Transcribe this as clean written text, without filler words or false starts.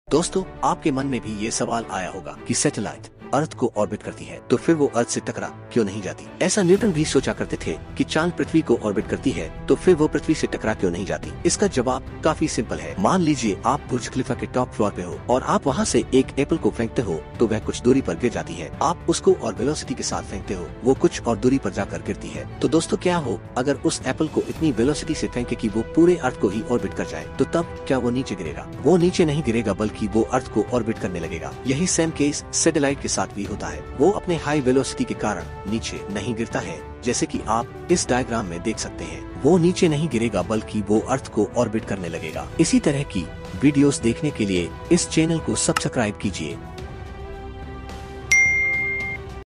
दोस्तों, आपके मन में भी ये सवाल आया होगा कि सैटेलाइट अर्थ को ऑर्बिट करती है तो फिर वो अर्थ से टकरा क्यों नहीं जाती। ऐसा न्यूटन भी सोचा करते थे कि चांद पृथ्वी को ऑर्बिट करती है तो फिर वो पृथ्वी से टकरा क्यों नहीं जाती। इसका जवाब काफी सिंपल है। मान लीजिए आप बुर्ज खलीफा के टॉप फ्लोर पे हो और आप वहाँ से एक एप्पल को फेंकते हो तो वह कुछ दूरी पर गिर जाती है। आप उसको और वेलोसिटी के साथ फेंकते हो, वो कुछ और दूरी पर जाकर गिरती है। तो दोस्तों, क्या हो अगर उस एप्पल को इतनी वेलोसिटी से फेंके कि वो पूरे अर्थ को ही ऑर्बिट कर जाए, तो तब क्या वो नीचे गिरेगा? वो नीचे नहीं गिरेगा बल्कि वो अर्थ को ऑर्बिट करने लगेगा। यही सेम केस सैटेलाइट के साथ भी होता है। वो अपने हाई वेलोसिटी के कारण नीचे नहीं गिरता है, जैसे कि आप इस डायग्राम में देख सकते हैं। वो नीचे नहीं गिरेगा बल्कि वो अर्थ को ऑर्बिट करने लगेगा। इसी तरह की वीडियोस देखने के लिए इस चैनल को सब्सक्राइब कीजिए।